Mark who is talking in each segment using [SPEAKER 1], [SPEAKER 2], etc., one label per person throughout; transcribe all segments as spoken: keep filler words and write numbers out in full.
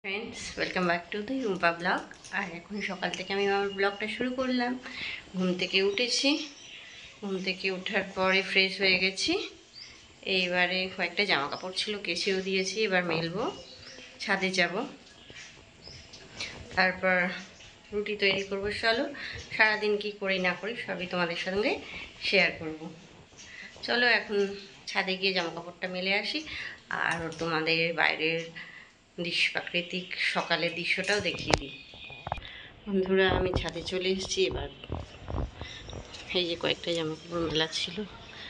[SPEAKER 1] Friends, welcome back to the Rumpa blog. আর এখন সকাল থেকে আমি আমার ব্লগটা শুরু করলাম। ঘুম থেকে উঠেছি, ঘুম থেকে ওঠার পরে ফ্রেশ হয়ে গেছি। এইবারে কয়েকটা জামা কাপড় ছিল, কেচেও দিয়েছি। এবার মেলবো, ছাদে যাব, তারপর রুটি তৈরি করবো। চলো, সারাদিন কি করি না করি সবই তোমাদের সঙ্গে শেয়ার করব। চলো এখন ছাদে গিয়ে জামা কাপড়টা মেলে আসি, আর তোমাদের বাইরের দৃশ্য, প্রাকৃতিক সকালের দৃশ্যটাও দেখিয়ে দিই। বন্ধুরা, আমি ছাদে চলে এসেছি। এবার এই যে কয়েকটা জামা কাপড় মেলা ছিল।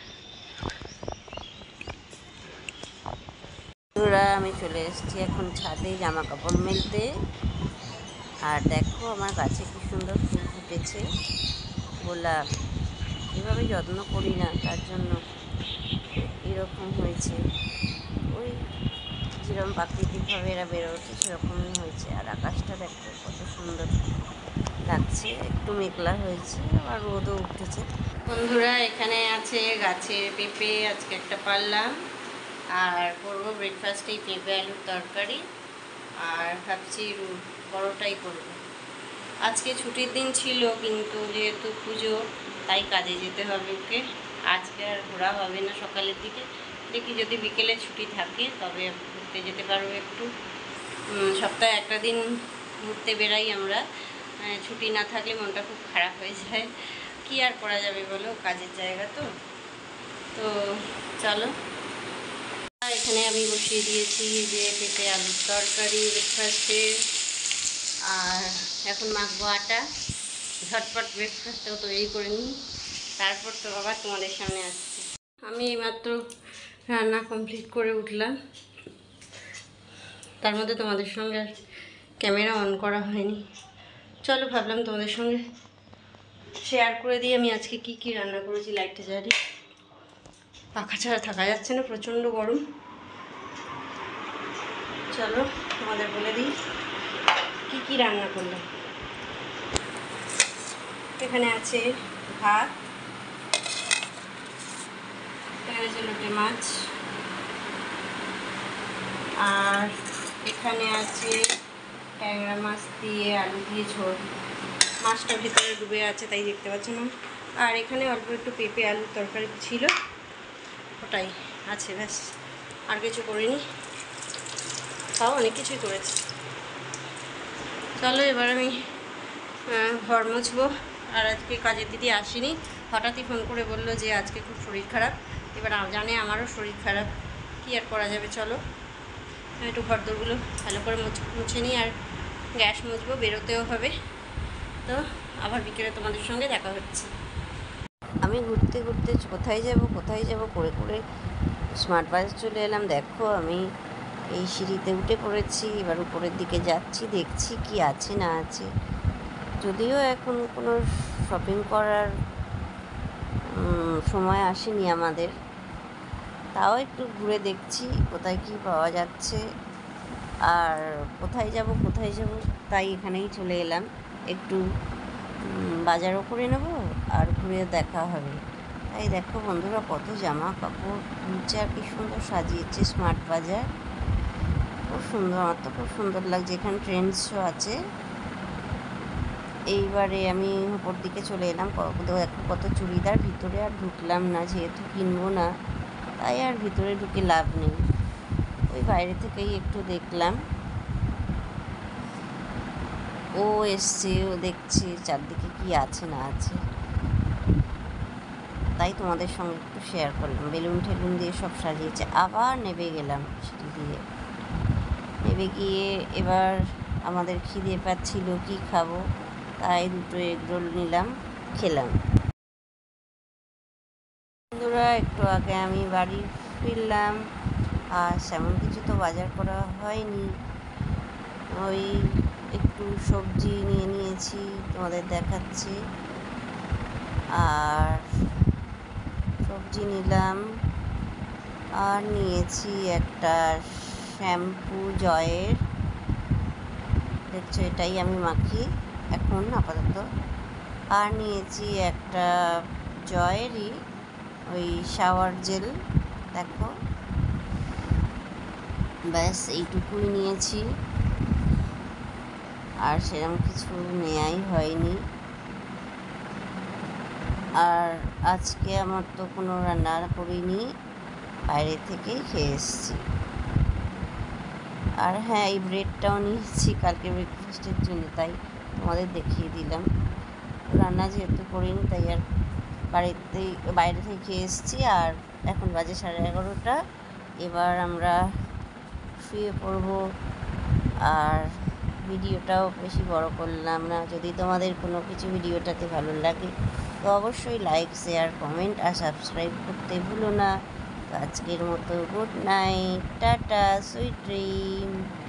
[SPEAKER 1] বন্ধুরা, আমি চলে এসেছি এখন ছাদে জামা কাপড় মেলতে। আর দেখো আমার গাছে কি সুন্দর ফুল ফুটেছে, গোলাপ। এভাবে যত্ন করি না, তার জন্য এরকম হয়েছে। ওই যেরকম প্রাকৃতিকভাবে এরা বেরো ওঠে সেরকমই হয়েছে। আর আকাশটা দেখো কত সুন্দর লাগছে, একটু মেঘলা হয়েছে, আবার রোদও উঠেছে। বন্ধুরা, এখানে আছে গাছের পেঁপে, আজকে একটা পারলাম। আর করবো ব্রেকফাস্টে পেঁপে আলুর তরকারি, আর ভাবছি পরোটাই করবো। আজকে ছুটির দিন ছিল, কিন্তু যেহেতু পুজো তাই কাজে যেতে হবে ওকে। আজকে আর ঘোরা হবে না সকালের দিকে, দেখি যদি বিকেলে ছুটি থাকে তবে ঘুরতে যেতে পারবো একটু। সপ্তাহে একটা দিন ঘুরতে বেরাই আমরা, ছুটি না থাকলে মনটা খুব খারাপ হয়ে যায়। কি আর করা যাবে বলো, কাজের জায়গা তো। তো চলো, এখানে আমি বসিয়ে দিয়েছি যে পেঁপে আলুর তরকারি ব্রেকফাস্টে। আর এখন মাখবো আটা, ঝটপট ব্রেকফাস্টটাও তৈরি করে নিই, তারপর তো আবার তোমাদের সামনে আসছি। আমি এইমাত্র রান্না কমপ্লিট করে উঠলাম, তার মধ্যে তোমাদের সঙ্গে আর ক্যামেরা অন করা হয়নি। চলো, ভাবলাম তোমাদের সঙ্গে শেয়ার করে দিই আমি আজকে কি কি রান্না করেছি। লাইটটা জ্বালি, পাখা ছাড়া থাকা যাচ্ছে না, প্রচণ্ড গরম। চলো তোমাদের বলে দিই কি কি রান্না করলাম। এখানে আছে ভাত, এখানে আছে লোটে মাছ, আর এখানে আছে ট্যাংরা মাছ দিয়ে আলু দিয়ে ঝোল। মাছটা ভিতরে ডুবে আছে তাই দেখতে পাচ্ছ না। আর এখানে অল্প একটু পেঁপে আলুর তরকারি ছিল, ওটাই আছে, ব্যাস। আর কিছু করিনি, তাও অনেক কিছুই করেছি। চলো এবার আমি ঘর মুছবো। আর আজকে কাজের দিদি আসেনি, হঠাৎই ফোন করে বললো যে আজকে খুব শরীর খারাপ। এবার জানে আমারও শরীর খারাপ, কী আর করা যাবে। চলো একটু ঘর দোরগুলো ভালো করে মুছে নিই, আর গ্যাস মুছবো, বেরোতেও হবে। তো আবার বিকেলে তোমাদের সঙ্গে দেখা হচ্ছে। আমি ঘুরতে ঘুরতে কোথায় যাব কোথায় যাব করে করে স্মার্ট বাজার চলে এলাম। দেখো আমি এই সিঁড়িতে উঠে পড়েছি, এবার উপরের দিকে যাচ্ছি, দেখছি কি আছে না আছে। যদিও এখন কোনো শপিং করার সময় আসেনি আমাদের, তাও একটু ঘুরে দেখছি কোথায় কি পাওয়া যাচ্ছে আর কোথায় যাব কোথায় যাব তাই এখানেই চলে এলাম। একটু বাজারও করে নেব আর ঘুরে দেখা হবে। তাই দেখো বন্ধুরা, কত জামা কাপড় তুলছে আর কি সুন্দর সাজিয়েছে স্মার্ট বাজার। খুব সুন্দর, আমার তো খুব সুন্দর লাগছে। এখানে ট্রেন্ডসও আছে। এইবারে আমি উপর দিকে চলে এলাম, দেখো কত চুড়িদার। ভিতরে আর ঢুকলাম না, যেহেতু কিনবো না তাই আর ভিতরে ঢুকে লাভ নেই। ওই বাইরে থেকেই একটু দেখলাম। ও এসছে, ও দেখছি চারদিকে কি আছে না আছে, তাই তোমাদের সঙ্গে একটু শেয়ার করলাম। বেলুন টেলুন দিয়ে সব সাজিয়েছে। আবার নেমে গেলাম সিঁড়ি দিয়ে, নেমে গিয়ে এবার আমাদের খিদে পাচ্ছিল, কি খাবো, তাই দুটো এগরোল নিলাম, খেলাম। বন্ধুরা, একটু আগে আমি বাড়ি ফিরলাম, আর সেমন কিছু তো বাজার করা হয়নি। ওই একটু সবজি নিয়ে নিয়েছি, তোমাদের দেখাচ্ছি। আর সবজি নিলাম, আর নিয়েছি একটা শ্যাম্পু জয়ের, দেখছো এটাই আমি মাখি এখন আপাতত। আর নিয়েছি একটা জয়েরই ওই শাওয়ার জেল, দেখো ব্যাস এইটুকুই নিয়েছি। আর সেরকম কিছু নেওয়াই হয়নি। আর আজকে আমার তো কোনো রান্না করিনি, বাইরে থেকেই খেয়ে এসেছি। আর হ্যাঁ, এই ব্রেডটাও নিয়েছি কালকে ব্রেকফাস্টের জন্য, তাই তোমাদের দেখিয়ে দিলাম। রান্না যেহেতু করিনি তাই আর বাড়িতেই বাইরে থেকে খেয়ে এসেছি। আর এখন বাজে সাড়ে এগারোটা, এবার আমরা শুয়ে পড়বো। আর ভিডিওটাও বেশি বড় করলাম না। যদি তোমাদের কোনো কিছু ভিডিওটাতে ভালো লাগে তো অবশ্যই লাইক, শেয়ার, কমেন্ট আর সাবস্ক্রাইব করতে ভুলো না। তো আজকের মতো good night, tata, sweet dream.